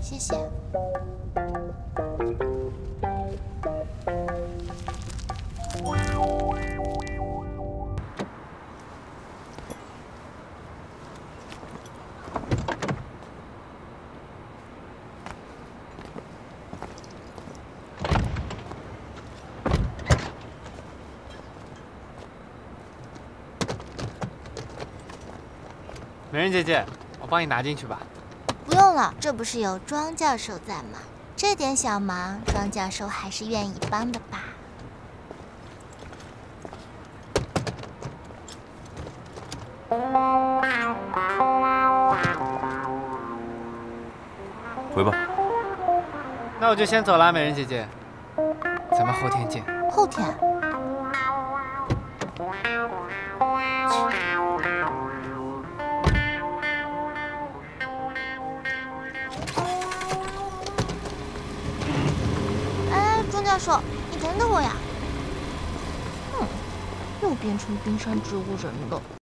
谢谢。 美人姐姐，我帮你拿进去吧。 不用了，这不是有庄教授在吗？这点小忙，庄教授还是愿意帮的吧？ 回吧。 那我就先走了，美人姐姐，咱们后天见。 后天。哎，庄教授，你等等我呀！又变成冰山植物人了。